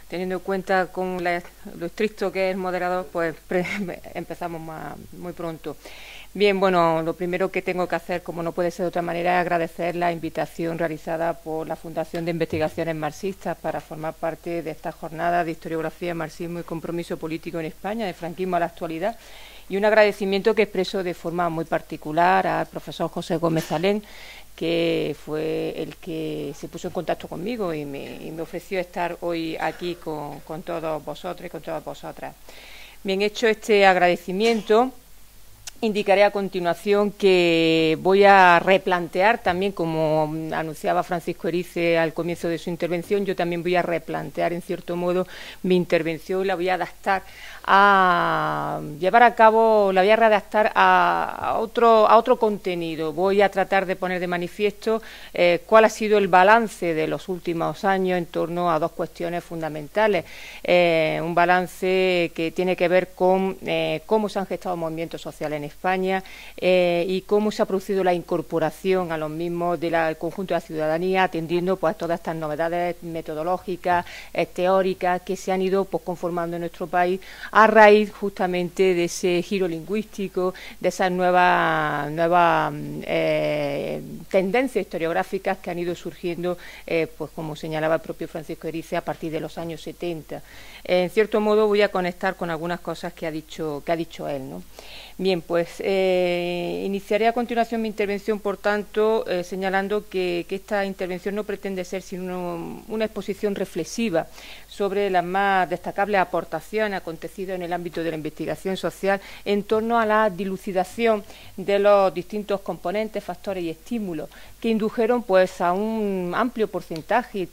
teniendo en cuenta con lo estricto que es el moderador, pues empezamos muy pronto. Bien, bueno, lo primero que tengo que hacer, como no puede ser de otra manera, es agradecer la invitación realizada por la Fundación de Investigaciones Marxistas para formar parte de esta jornada de historiografía, marxismo y compromiso político en España, de franquismo a la actualidad, y un agradecimiento que expreso de forma muy particular al profesor José Gómez Alén, que fue el que se puso en contacto conmigo y me ofreció estar hoy aquí con todos vosotros y con todas vosotras. Bien, hecho este agradecimiento, indicaré a continuación que voy a replantear también, como anunciaba Francisco Erice al comienzo de su intervención, yo también voy a replantear en cierto modo mi intervención y la voy a adaptar a llevar a cabo, la voy a readaptar a otro contenido. Voy a tratar de poner de manifiesto cuál ha sido el balance de los últimos años en torno a dos cuestiones fundamentales. Un balance que tiene que ver con cómo se han gestado movimientos sociales en España y cómo se ha producido la incorporación a los mismos del conjunto de la ciudadanía, atendiendo pues todas estas novedades metodológicas, teóricas que se han ido pues conformando en nuestro país a raíz justamente de ese giro lingüístico, de esas nuevas tendencias historiográficas que han ido surgiendo, pues como señalaba el propio Francisco Erice, a partir de los años 70. En cierto modo voy a conectar con algunas cosas que ha dicho él, ¿no? Bien, pues iniciaré a continuación mi intervención, por tanto, señalando que esta intervención no pretende ser sino una exposición reflexiva sobre las más destacables aportaciones acontecidas en el ámbito de la investigación social en torno a la dilucidación de los distintos componentes, factores y estímulos que indujeron pues a un amplio porcentaje,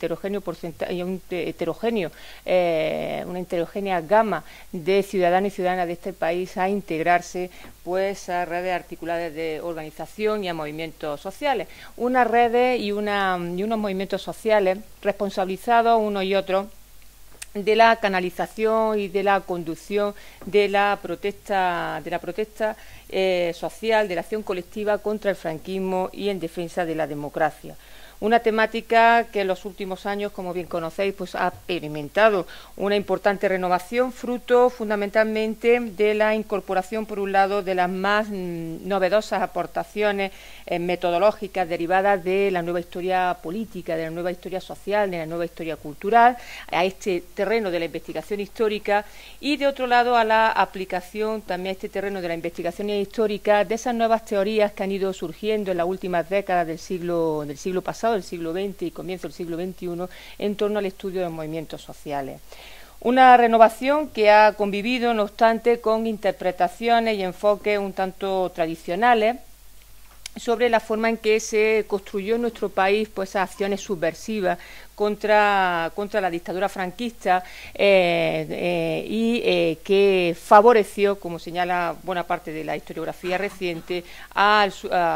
una heterogénea gama de ciudadanos y ciudadanas de este país a integrarse pues a redes articuladas de organización y a movimientos sociales. Unas redes y unos movimientos sociales responsabilizados unos y otros de la canalización y de la conducción de la protesta social, de la acción colectiva contra el franquismo y en defensa de la democracia. Una temática que en los últimos años, como bien conocéis, pues ha experimentado una importante renovación, fruto fundamentalmente de la incorporación, por un lado, de las más novedosas aportaciones metodológicas derivadas de la nueva historia política, de la nueva historia social, de la nueva historia cultural, a este terreno de la investigación histórica, y de otro lado a la aplicación también a este terreno de la investigación histórica de esas nuevas teorías que han ido surgiendo en las últimas décadas del siglo pasado, del siglo XX y comienzo del siglo XXI, en torno al estudio de los movimientos sociales. Una renovación que ha convivido, no obstante, con interpretaciones y enfoques un tanto tradicionales sobre la forma en que se construyó en nuestro país pues esas acciones subversivas contra la dictadura franquista que favoreció, como señala buena parte de la historiografía reciente, a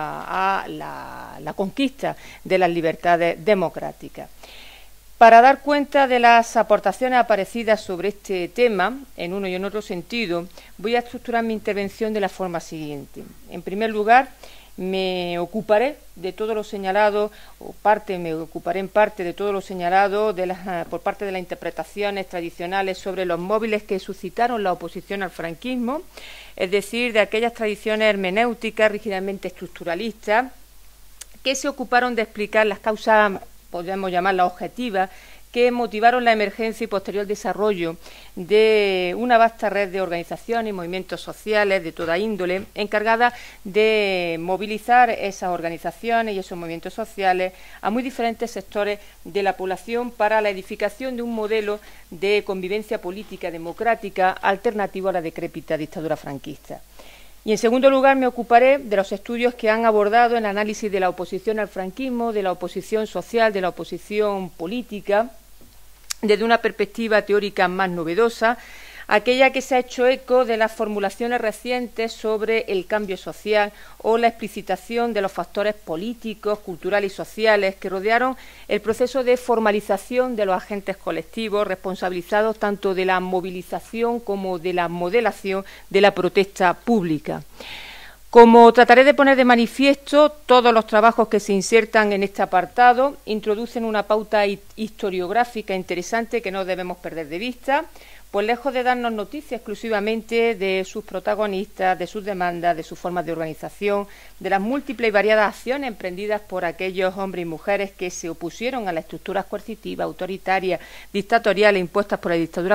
la conquista de las libertades democráticas. Para dar cuenta de las aportaciones aparecidas sobre este tema, en uno y en otro sentido, voy a estructurar mi intervención de la forma siguiente. En primer lugar, me ocuparé de todo lo señalado, me ocuparé en parte de todo lo señalado por parte de las interpretaciones tradicionales sobre los móviles que suscitaron la oposición al franquismo, es decir, de aquellas tradiciones hermenéuticas rígidamente estructuralistas que se ocuparon de explicar las causas, podríamos llamarlas objetivas, que motivaron la emergencia y posterior desarrollo de una vasta red de organizaciones y movimientos sociales de toda índole, encargadas de movilizar esas organizaciones y esos movimientos sociales a muy diferentes sectores de la población para la edificación de un modelo de convivencia política democrática alternativo a la decrépita dictadura franquista. Y, en segundo lugar, me ocuparé de los estudios que han abordado el análisis de la oposición al franquismo, de la oposición social, de la oposición política, desde una perspectiva teórica más novedosa, aquella que se ha hecho eco de las formulaciones recientes sobre el cambio social o la explicitación de los factores políticos, culturales y sociales que rodearon el proceso de formalización de los agentes colectivos responsabilizados tanto de la movilización como de la modelación de la protesta pública. Como trataré de poner de manifiesto, todos los trabajos que se insertan en este apartado introducen una pauta historiográfica interesante que no debemos perder de vista, pues lejos de darnos noticia exclusivamente de sus protagonistas, de sus demandas, de sus formas de organización, de las múltiples y variadas acciones emprendidas por aquellos hombres y mujeres que se opusieron a las estructuras coercitivas, autoritarias, dictatoriales impuestas por la dictadura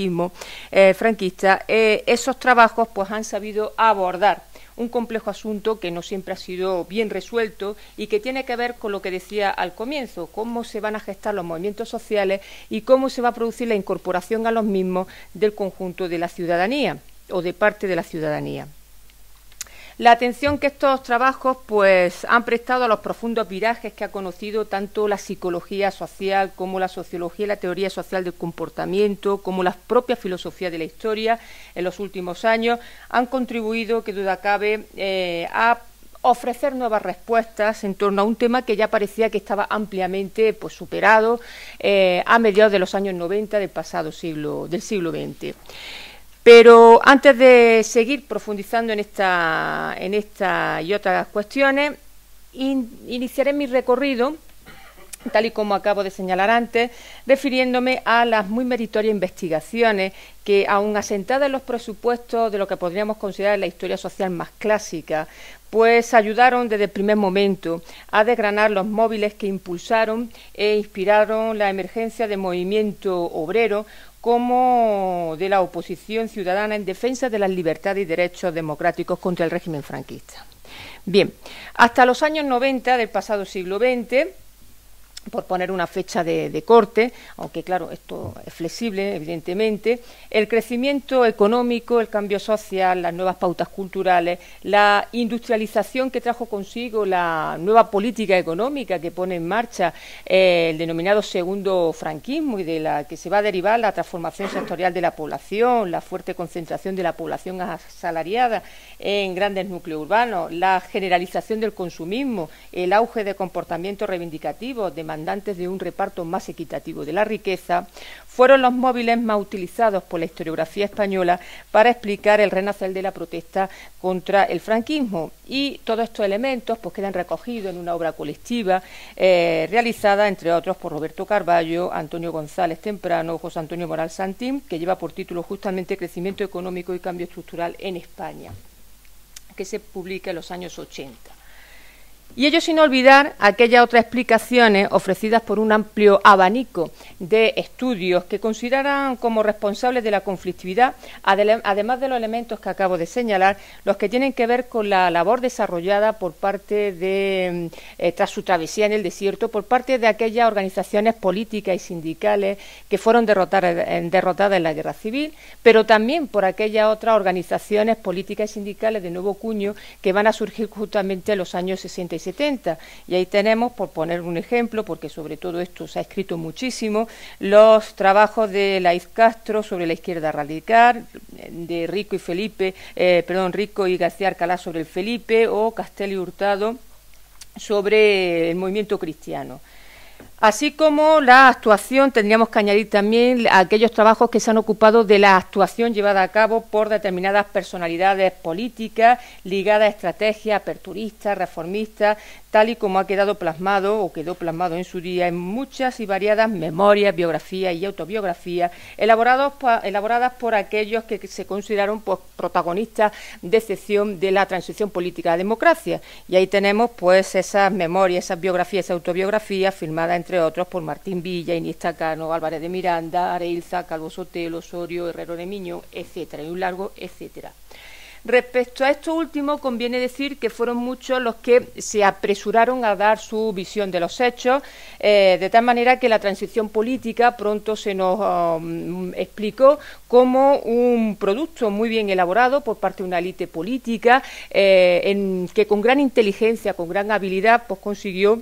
franquista, esos trabajos pues han sabido abordar un complejo asunto que no siempre ha sido bien resuelto y que tiene que ver con lo que decía al comienzo, cómo se van a gestar los movimientos sociales y cómo se va a producir la incorporación a los mismos del conjunto de la ciudadanía o de parte de la ciudadanía. La atención que estos trabajos pues han prestado a los profundos virajes que ha conocido tanto la psicología social como la sociología y la teoría social del comportamiento, como la propia filosofía de la historia en los últimos años, han contribuido, que duda cabe, a ofrecer nuevas respuestas en torno a un tema que ya parecía que estaba ampliamente pues, superado a mediados de los años 90 del siglo XX. Pero antes de seguir profundizando en esta y otras cuestiones, iniciaré mi recorrido, tal y como acabo de señalar antes, refiriéndome a las muy meritorias investigaciones que, aun asentadas en los presupuestos de lo que podríamos considerar la historia social más clásica, pues ayudaron desde el primer momento a desgranar los móviles que impulsaron e inspiraron la emergencia de movimiento obrero como de la oposición ciudadana en defensa de las libertades y derechos democráticos contra el régimen franquista. Bien, hasta los años 90 del pasado siglo XX, por poner una fecha de corte, aunque claro, esto es flexible, evidentemente, el crecimiento económico, el cambio social, las nuevas pautas culturales, la industrialización que trajo consigo la nueva política económica que pone en marcha el denominado segundo franquismo y de la que se va a derivar la transformación sectorial de la población, la fuerte concentración de la población asalariada en grandes núcleos urbanos, la generalización del consumismo, el auge de comportamientos reivindicativos, demandantes de un reparto más equitativo de la riqueza, fueron los móviles más utilizados por la historiografía española para explicar el renacer de la protesta contra el franquismo. Y todos estos elementos pues, quedan recogidos en una obra colectiva realizada, entre otros, por Roberto Carballo, Antonio González Temprano, José Antonio Moral Santín, que lleva por título justamente Crecimiento económico y cambio estructural en España, que se publica en los años 80. Y ello sin olvidar aquellas otras explicaciones ofrecidas por un amplio abanico de estudios que consideran como responsables de la conflictividad, además de los elementos que acabo de señalar, los que tienen que ver con la labor desarrollada por parte de, tras su travesía en el desierto, por parte de aquellas organizaciones políticas y sindicales que fueron derrotadas en la guerra civil, pero también por aquellas otras organizaciones políticas y sindicales de nuevo cuño que van a surgir justamente en los años 60 y 70. Y ahí tenemos, por poner un ejemplo, porque sobre todo esto se ha escrito muchísimo, los trabajos de Laíz Castro sobre la izquierda radical, de Rico y García Alcalá sobre el Felipe, o Castel y Hurtado sobre el movimiento cristiano. Así como la actuación, tendríamos que añadir también aquellos trabajos que se han ocupado de la actuación llevada a cabo por determinadas personalidades políticas ligadas a estrategias aperturistas, reformistas, tal y como ha quedado plasmado o quedó plasmado en su día en muchas y variadas memorias, biografías y autobiografías elaboradas por aquellos que se consideraron pues, protagonistas de excepción de la transición política a la democracia. Y ahí tenemos pues esas memorias, esas biografías, esas autobiografías firmadas entre otros por Martín Villa, Iniesta Cano, Álvarez de Miranda, Areilza, Calvo Sotelo, Osorio, Herrero de Miñón, etcétera, y un largo etcétera. Respecto a esto último, conviene decir que fueron muchos los que se apresuraron a dar su visión de los hechos, de tal manera que la transición política pronto se nos explicó como un producto muy bien elaborado por parte de una élite política que con gran inteligencia, con gran habilidad, pues consiguió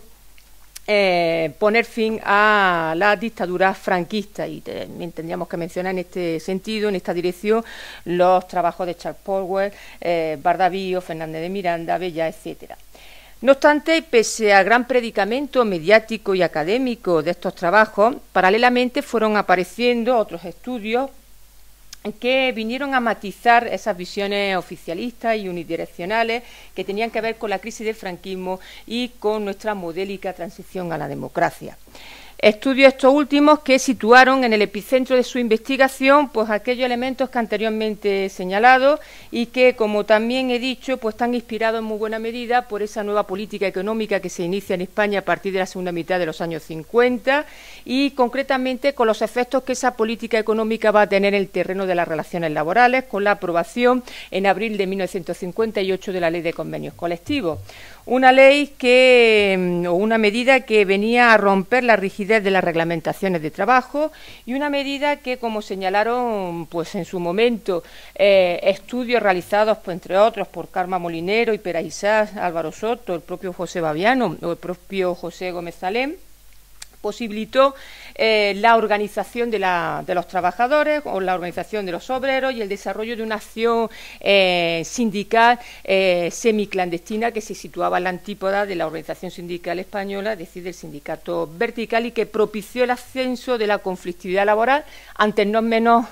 poner fin a la dictadura franquista. Y también tendríamos que mencionar en este sentido, en esta dirección, los trabajos de Charles Powell, Bardavío, Fernández de Miranda, Bella, etcétera. No obstante, pese al gran predicamento mediático y académico de estos trabajos, paralelamente fueron apareciendo otros estudios que vinieron a matizar esas visiones oficialistas y unidireccionales que tenían que ver con la crisis del franquismo y con nuestra modélica transición a la democracia. Estudios estos últimos que situaron en el epicentro de su investigación pues aquellos elementos que anteriormente he señalado y que, como también he dicho, pues están inspirados en muy buena medida por esa nueva política económica que se inicia en España a partir de la segunda mitad de los años 50 y concretamente con los efectos que esa política económica va a tener en el terreno de las relaciones laborales con la aprobación en abril de 1958 de la Ley de Convenios Colectivos. Una ley o una medida que venía a romper la rigidez de las reglamentaciones de trabajo y una medida que, como señalaron pues en su momento estudios realizados, pues, entre otros, por Carmen Molinero y Pera Isás, Álvaro Soto, el propio José Baviano o el propio José Gómez Salem, posibilitó la organización de los trabajadores o la organización de los obreros y el desarrollo de una acción sindical semiclandestina que se situaba en la antípoda de la organización sindical española, es decir, del sindicato vertical, y que propició el ascenso de la conflictividad laboral ante no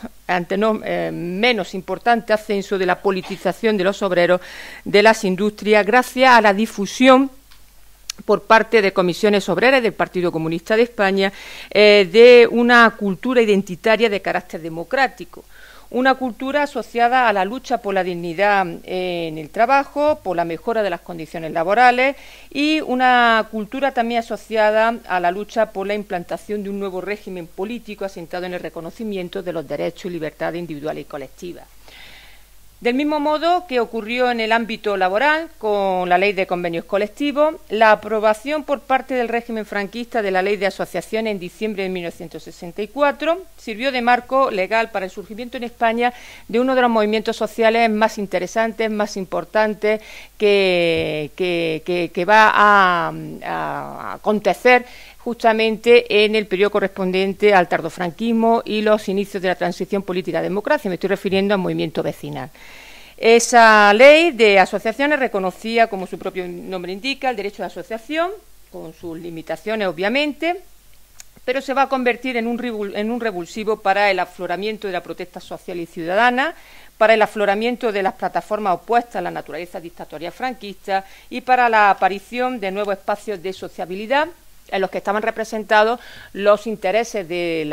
menos importante ascenso de la politización de los obreros de las industrias gracias a la difusión por parte de comisiones obreras del Partido Comunista de España de una cultura identitaria de carácter democrático, una cultura asociada a la lucha por la dignidad en el trabajo, por la mejora de las condiciones laborales y una cultura también asociada a la lucha por la implantación de un nuevo régimen político asentado en el reconocimiento de los derechos y libertades individuales y colectivas. Del mismo modo que ocurrió en el ámbito laboral con la Ley de Convenios Colectivos, la aprobación por parte del régimen franquista de la Ley de Asociaciones en diciembre de 1964 sirvió de marco legal para el surgimiento en España de uno de los movimientos sociales más interesantes, más importantes que va a acontecer justamente en el periodo correspondiente al tardofranquismo y los inicios de la transición política a democracia. Me estoy refiriendo al movimiento vecinal. Esa ley de asociaciones reconocía, como su propio nombre indica, el derecho de asociación, con sus limitaciones obviamente, pero se va a convertir en un revulsivo para el afloramiento de la protesta social y ciudadana, para el afloramiento de las plataformas opuestas a la naturaleza dictatorial franquista y para la aparición de nuevos espacios de sociabilidad en los que estaban representados los intereses de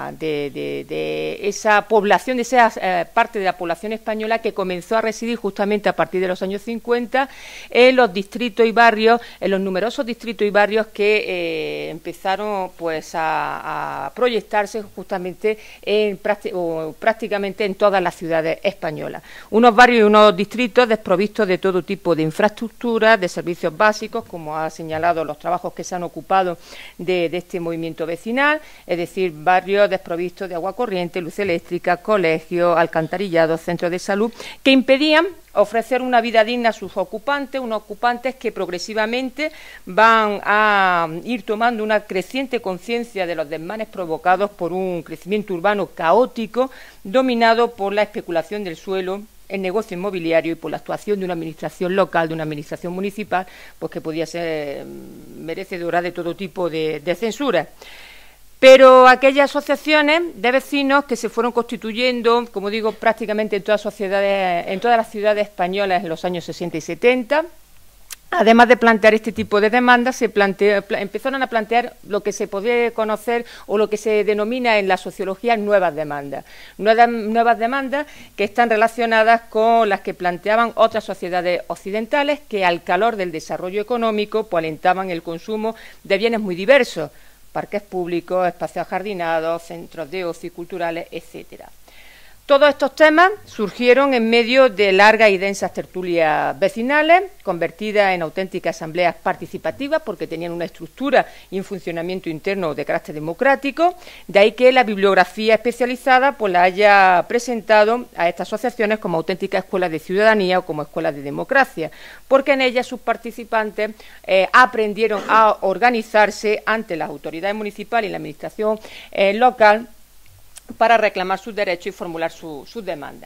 esa población, de esa parte de la población española que comenzó a residir justamente a partir de los años 50 en los distritos y barrios, en los numerosos distritos y barrios que empezaron pues a proyectarse justamente prácticamente en todas las ciudades españolas. Unos barrios y unos distritos desprovistos de todo tipo de infraestructuras, de servicios básicos, como ha señalado los trabajos que se han ocupado de este movimiento vecinal, es decir, barrios desprovistos de agua corriente, luz eléctrica, colegios, alcantarillados, centros de salud, que impedían ofrecer una vida digna a sus ocupantes, unos ocupantes que progresivamente van a ir tomando una creciente conciencia de los desmanes provocados por un crecimiento urbano caótico, dominado por la especulación del suelo, el negocio inmobiliario y por la actuación de una administración local, de una administración municipal, pues que podía ser merecedora de todo tipo de censura. Pero aquellas asociaciones de vecinos que se fueron constituyendo, como digo, prácticamente en todas las ciudades españolas en los años 60 y 70, además de plantear este tipo de demandas, empezaron a plantear lo que se podría conocer o lo que se denomina en la sociología nuevas demandas. Nuevas demandas que están relacionadas con las que planteaban otras sociedades occidentales que al calor del desarrollo económico pues alentaban el consumo de bienes muy diversos, parques públicos, espacios ajardinados, centros de ocio y culturales, etcétera. Todos estos temas surgieron en medio de largas y densas tertulias vecinales, convertidas en auténticas asambleas participativas, porque tenían una estructura y un funcionamiento interno de carácter democrático. De ahí que la bibliografía especializada pues la haya presentado a estas asociaciones como auténticas escuelas de ciudadanía o como escuelas de democracia, porque en ellas sus participantes aprendieron a organizarse ante las autoridades municipales y la administración local para reclamar sus derechos y formular sus demandas.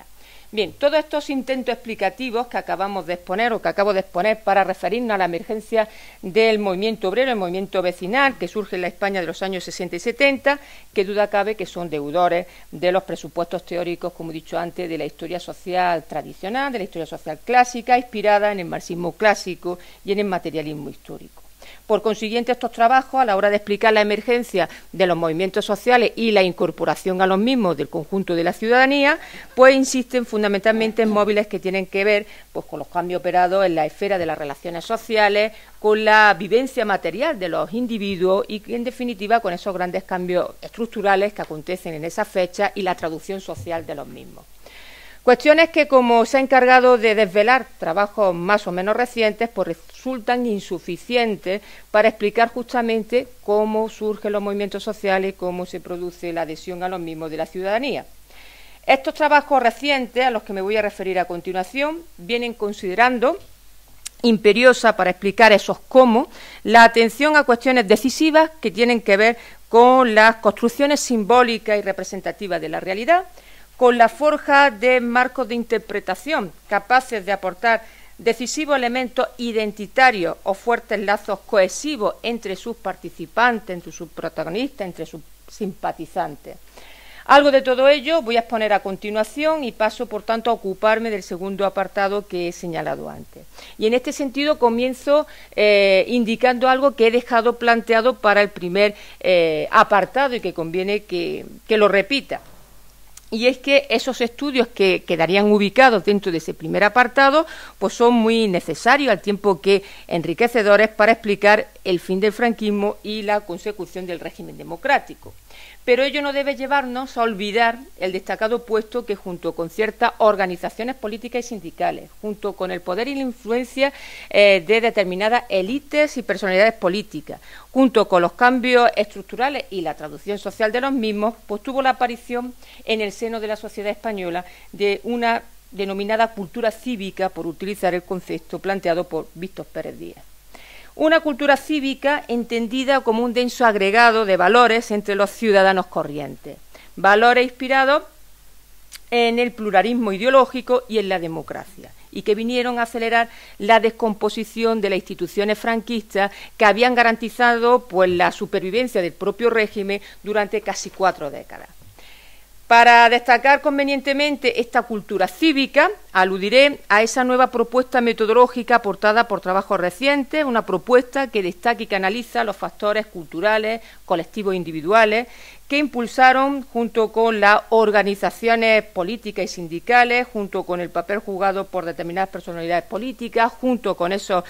Bien, todos estos intentos explicativos que acabamos de exponer o que acabo de exponer para referirnos a la emergencia del movimiento obrero, el movimiento vecinal que surge en la España de los años 60 y 70, que duda cabe que son deudores de los presupuestos teóricos, como he dicho antes, de la historia social tradicional, de la historia social clásica, inspirada en el marxismo clásico y en el materialismo histórico. Por consiguiente, estos trabajos, a la hora de explicar la emergencia de los movimientos sociales y la incorporación a los mismos del conjunto de la ciudadanía, pues insisten fundamentalmente en móviles que tienen que ver pues, con los cambios operados en la esfera de las relaciones sociales, con la vivencia material de los individuos y, en definitiva, con esos grandes cambios estructurales que acontecen en esa fecha y la traducción social de los mismos. Cuestiones que, como se ha encargado de desvelar trabajos más o menos recientes, pues resultan insuficientes para explicar justamente cómo surgen los movimientos sociales y cómo se produce la adhesión a los mismos de la ciudadanía. Estos trabajos recientes, a los que me voy a referir a continuación, vienen considerando imperiosa para explicar esos cómo la atención a cuestiones decisivas que tienen que ver con las construcciones simbólicas y representativas de la realidad, con la forja de marcos de interpretación capaces de aportar decisivos elementos identitarios o fuertes lazos cohesivos entre sus participantes, entre sus protagonistas, entre sus simpatizantes. Algo de todo ello voy a exponer a continuación y paso, por tanto, a ocuparme del segundo apartado que he señalado antes. Y en este sentido comienzo indicando algo que he dejado planteado para el primer apartado y que conviene que lo repita. Y es que esos estudios que quedarían ubicados dentro de ese primer apartado pues son muy necesarios al tiempo que enriquecedores para explicar el fin del franquismo y la consecución del régimen democrático. Pero ello no debe llevarnos a olvidar el destacado puesto que, junto con ciertas organizaciones políticas y sindicales, junto con el poder y la influencia de determinadas élites y personalidades políticas, junto con los cambios estructurales y la traducción social de los mismos, pues tuvo la aparición en el seno de la sociedad española de una denominada cultura cívica, por utilizar el concepto planteado por Víctor Pérez Díaz. Una cultura cívica entendida como un denso agregado de valores entre los ciudadanos corrientes, valores inspirados en el pluralismo ideológico y en la democracia, y que vinieron a acelerar la descomposición de las instituciones franquistas que habían garantizado pues, la supervivencia del propio régimen durante casi 4 décadas. Para destacar convenientemente esta cultura cívica, aludiré a esa nueva propuesta metodológica aportada por trabajos recientes, una propuesta que destaca y que analiza los factores culturales, colectivos e individuales, que impulsaron, junto con las organizaciones políticas y sindicales, junto con el papel jugado por determinadas personalidades políticas, junto con esos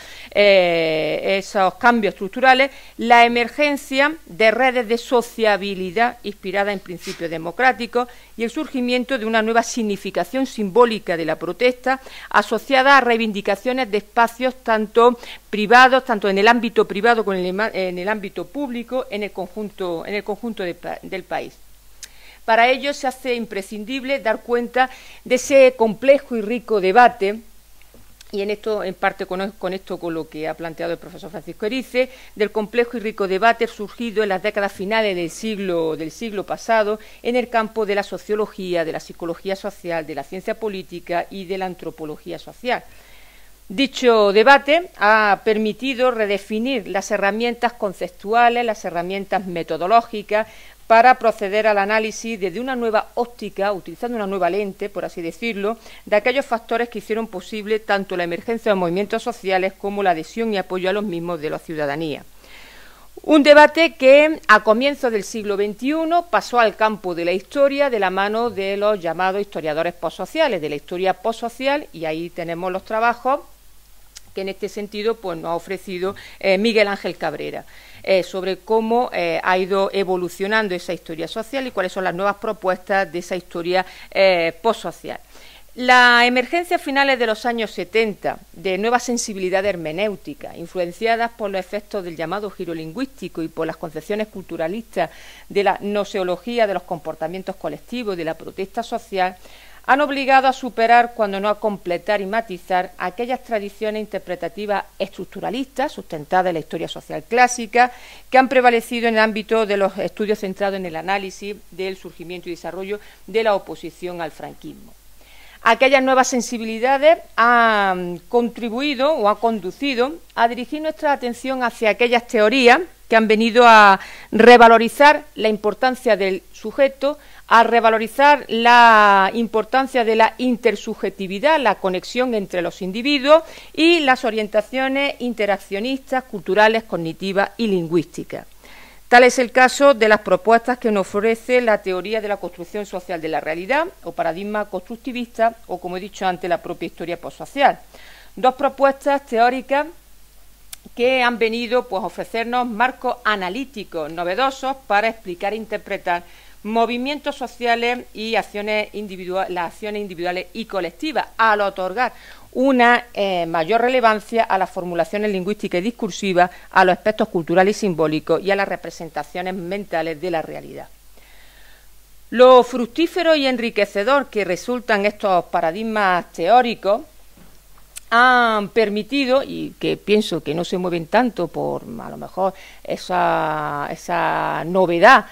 cambios estructurales, la emergencia de redes de sociabilidad inspiradas en principios democráticos y el surgimiento de una nueva significación simbólica de la protesta asociada a reivindicaciones de espacios tanto privados, tanto en el ámbito privado como en el ámbito público, en el conjunto del país. Para ello se hace imprescindible dar cuenta de ese complejo y rico debate, y en esto, en parte con lo que ha planteado el profesor Francisco Erice, del complejo y rico debate surgido en las décadas finales del siglo pasado en el campo de la sociología, de la psicología social, de la ciencia política y de la antropología social. Dicho debate ha permitido redefinir las herramientas conceptuales, las herramientas metodológicas, para proceder al análisis desde una nueva óptica, utilizando una nueva lente, por así decirlo, de aquellos factores que hicieron posible tanto la emergencia de movimientos sociales como la adhesión y apoyo a los mismos de la ciudadanía. Un debate que, a comienzos del siglo XXI, pasó al campo de la historia de la mano de los llamados historiadores postsociales, de la historia postsocial, y ahí tenemos los trabajos que en este sentido pues, nos ha ofrecido Miguel Ángel Cabrera, sobre cómo ha ido evolucionando esa historia social y cuáles son las nuevas propuestas de esa historia postsocial. La emergencia a finales de los años 70 de nuevas sensibilidades hermenéuticas, influenciadas por los efectos del llamado giro lingüístico y por las concepciones culturalistas de la noseología de los comportamientos colectivos y de la protesta social, han obligado a superar, cuando no a completar y matizar, aquellas tradiciones interpretativas estructuralistas sustentadas en la historia social clásica que han prevalecido en el ámbito de los estudios centrados en el análisis del surgimiento y desarrollo de la oposición al franquismo. Aquellas nuevas sensibilidades han contribuido o han conducido a dirigir nuestra atención hacia aquellas teorías que han venido a revalorizar la importancia del sujeto, a revalorizar la importancia de la intersubjetividad, la conexión entre los individuos y las orientaciones interaccionistas, culturales, cognitivas y lingüísticas. Tal es el caso de las propuestas que nos ofrece la teoría de la construcción social de la realidad o paradigma constructivista o, como he dicho antes, la propia historia postsocial. Dos propuestas teóricas que han venido pues, a ofrecernos marcos analíticos novedosos para explicar e interpretar movimientos sociales y las acciones individuales y colectivas, al otorgar una mayor relevancia a las formulaciones lingüísticas y discursivas, a los aspectos culturales y simbólicos y a las representaciones mentales de la realidad. Lo fructífero y enriquecedor que resultan estos paradigmas teóricos han permitido, y que pienso que no se mueven tanto por a lo mejor esa novedad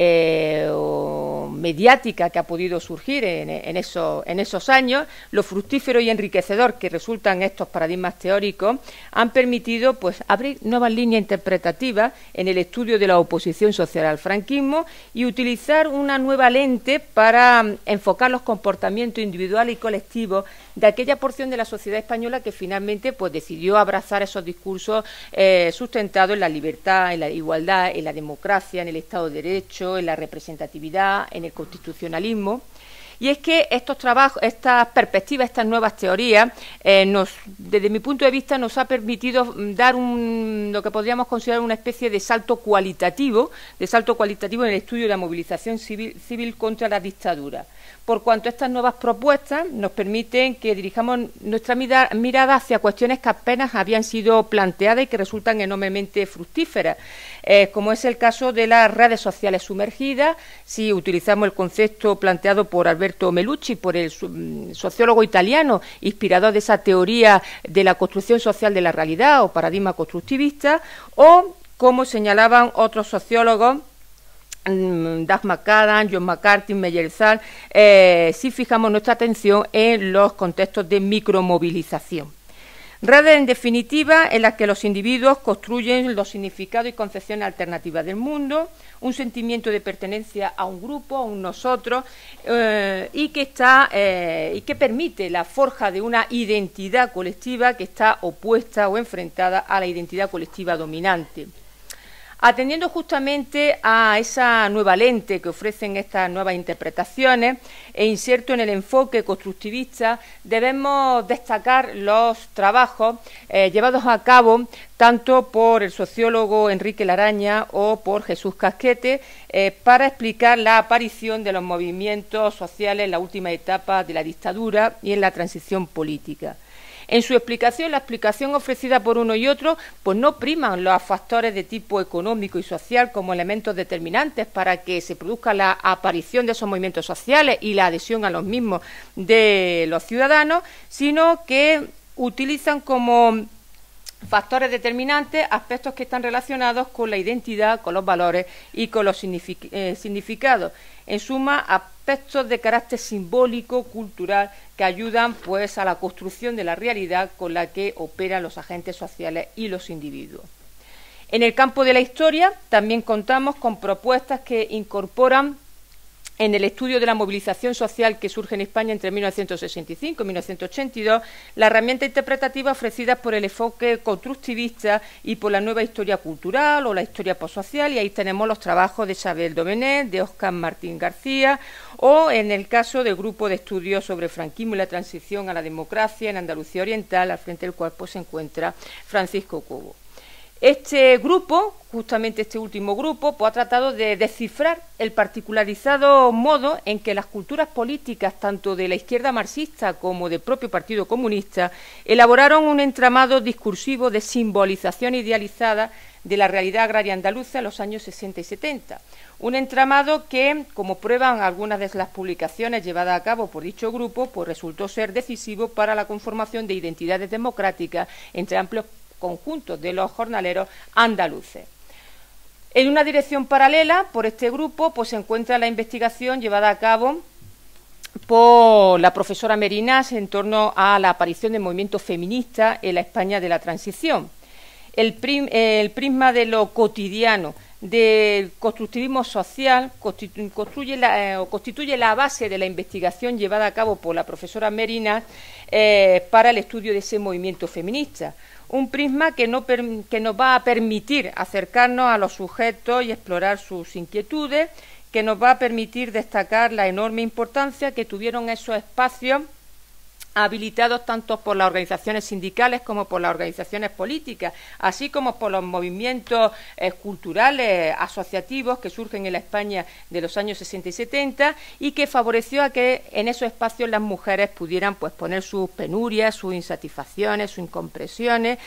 o mediática que ha podido surgir en esos años, lo fructífero y enriquecedor que resultan estos paradigmas teóricos han permitido pues abrir nuevas líneas interpretativas en el estudio de la oposición social al franquismo y utilizar una nueva lente para enfocar los comportamientos individuales y colectivos de aquella porción de la sociedad española que finalmente pues decidió abrazar esos discursos sustentados en la libertad, en la igualdad, en la democracia, en el Estado de Derecho, en la representatividad, en el constitucionalismo. Y es que estos trabajos, estas perspectivas, estas nuevas teorías, desde mi punto de vista, nos ha permitido dar lo que podríamos considerar una especie de salto cualitativo en el estudio de la movilización civil contra la dictadura, por cuanto estas nuevas propuestas nos permiten que dirijamos nuestra mirada hacia cuestiones que apenas habían sido planteadas y que resultan enormemente fructíferas, como es el caso de las redes sociales sumergidas, si utilizamos el concepto planteado por Alberto Melucci, por el sociólogo italiano, inspirador de esa teoría de la construcción social de la realidad o paradigma constructivista, o como señalaban otros sociólogos, Doug McAdam, John McCarthy, Meyer Zal, si fijamos nuestra atención en los contextos de micromovilización. Redes, en definitiva, en las que los individuos construyen los significados y concepciones alternativas del mundo, un sentimiento de pertenencia a un grupo, a un nosotros, y que permite la forja de una identidad colectiva que está opuesta o enfrentada a la identidad colectiva dominante. Atendiendo justamente a esa nueva lente que ofrecen estas nuevas interpretaciones e inserto en el enfoque constructivista, debemos destacar los trabajos llevados a cabo tanto por el sociólogo Enrique Laraña o por Jesús Casquete para explicar la aparición de los movimientos sociales en la última etapa de la dictadura y en la transición política. En su explicación, la explicación ofrecida por uno y otro, pues no priman los factores de tipo económico y social como elementos determinantes para que se produzca la aparición de esos movimientos sociales y la adhesión a los mismos de los ciudadanos, sino que utilizan como factores determinantes aspectos que están relacionados con la identidad, con los valores y con los significados. En suma, aspectos de carácter simbólico, cultural, que ayudan pues a la construcción de la realidad con la que operan los agentes sociales y los individuos. En el campo de la historia también contamos con propuestas que incorporan en el estudio de la movilización social que surge en España entre 1965 y 1982, la herramienta interpretativa ofrecida por el enfoque constructivista y por la nueva historia cultural o la historia postsocial, y ahí tenemos los trabajos de Isabel Domenech, de Óscar Martín García, o en el caso del grupo de estudios sobre franquismo y la transición a la democracia en Andalucía Oriental, al frente del cual pues, se encuentra Francisco Cobo. Este grupo, justamente este último grupo, pues, ha tratado de descifrar el particularizado modo en que las culturas políticas, tanto de la izquierda marxista como del propio Partido Comunista, elaboraron un entramado discursivo de simbolización idealizada de la realidad agraria andaluza en los años 60 y 70. Un entramado que, como prueban algunas de las publicaciones llevadas a cabo por dicho grupo, pues resultó ser decisivo para la conformación de identidades democráticas entre amplios conjuntos de los jornaleros andaluces. En una dirección paralela, por este grupo, pues se encuentra la investigación llevada a cabo por la profesora Merinas en torno a la aparición del movimiento feminista en la España de la transición. El prisma de lo cotidiano, del constructivismo social, constituye la base de la investigación llevada a cabo por la profesora Merinas para el estudio de ese movimiento feminista. Un prisma que nos va a permitir acercarnos a los sujetos y explorar sus inquietudes, que nos va a permitir destacar la enorme importancia que tuvieron esos espacios habilitados tanto por las organizaciones sindicales como por las organizaciones políticas, así como por los movimientos culturales asociativos que surgen en la España de los años 60 y 70 y que favoreció a que en esos espacios las mujeres pudieran pues poner sus penurias, sus insatisfacciones, sus incomprensiones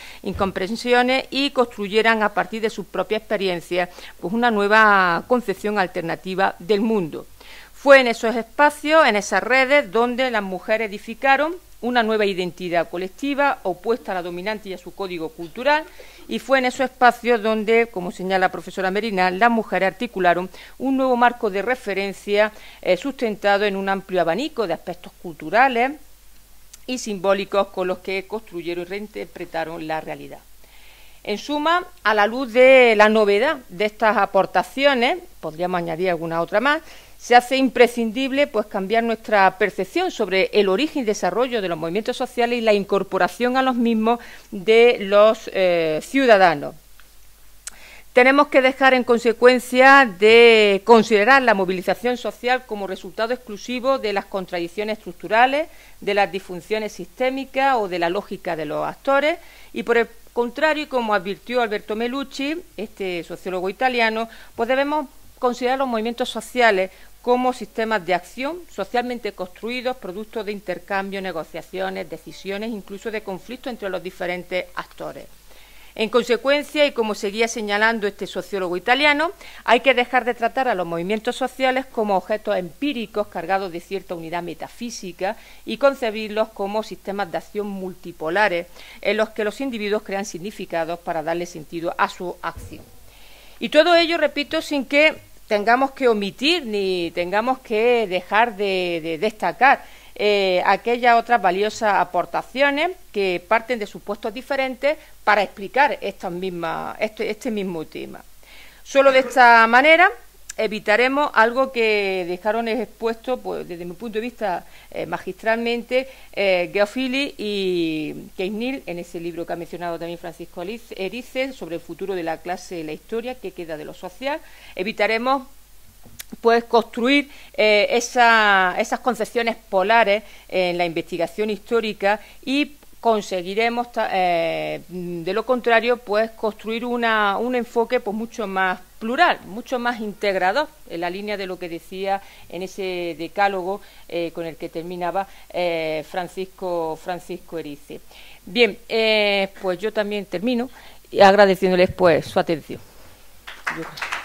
y construyeran a partir de sus propias experiencias pues una nueva concepción alternativa del mundo. Fue en esos espacios, en esas redes, donde las mujeres edificaron una nueva identidad colectiva opuesta a la dominante y a su código cultural, y fue en esos espacios donde, como señala la profesora Merinas, las mujeres articularon un nuevo marco de referencia sustentado en un amplio abanico de aspectos culturales y simbólicos con los que construyeron y reinterpretaron la realidad. En suma, a la luz de la novedad de estas aportaciones, podríamos añadir alguna otra más, se hace imprescindible pues cambiar nuestra percepción sobre el origen y desarrollo de los movimientos sociales y la incorporación a los mismos de los ciudadanos. Tenemos que dejar en consecuencia de considerar la movilización social como resultado exclusivo de las contradicciones estructurales, de las disfunciones sistémicas o de la lógica de los actores y por el contrario, como advirtió Alberto Melucci, este sociólogo italiano, pues debemos considerar los movimientos sociales como sistemas de acción socialmente construidos, producto de intercambio, negociaciones, decisiones, incluso de conflictos entre los diferentes actores. En consecuencia, y como seguía señalando este sociólogo italiano, hay que dejar de tratar a los movimientos sociales como objetos empíricos cargados de cierta unidad metafísica y concebirlos como sistemas de acción multipolares en los que los individuos crean significados para darle sentido a su acción. Y todo ello, repito, sin que tengamos que omitir ni tengamos que dejar de destacar aquellas otras valiosas aportaciones que parten de supuestos diferentes para explicar este mismo tema. Solo de esta manera evitaremos algo que dejaron expuesto, pues, desde mi punto de vista, magistralmente, Geoffili y Keisnil, en ese libro que ha mencionado también Francisco Erice, sobre el futuro de la clase y la historia, que queda de lo social. Evitaremos pues construir esas concepciones polares en la investigación histórica y conseguiremos, de lo contrario, pues construir un enfoque pues mucho más plural, mucho más integrador, en la línea de lo que decía en ese decálogo con el que terminaba Francisco Erice. Bien, pues yo también termino agradeciéndoles pues su atención.